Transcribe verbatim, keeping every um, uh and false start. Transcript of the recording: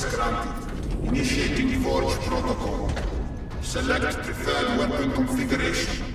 Access granted. Initiating Forge protocol. Select preferred weapon configuration.